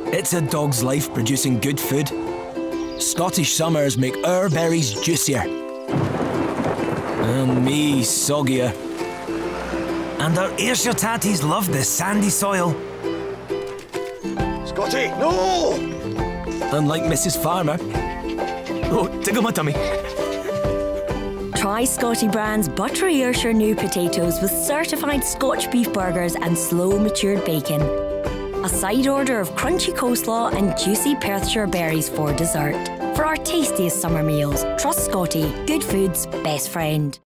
It's a dog's life producing good food. Scottish summers make our berries juicier. And me soggier. And our Ayrshire tatties love the sandy soil. Scotty, no! Unlike Mrs. Farmer. Oh, tickle my tummy. Try Scotty Brand's buttery Ayrshire new potatoes with certified Scotch beef burgers and slow matured bacon. A side order of crunchy coleslaw and juicy Perthshire berries for dessert. For our tastiest summer meals, trust Scotty, good food's best friend.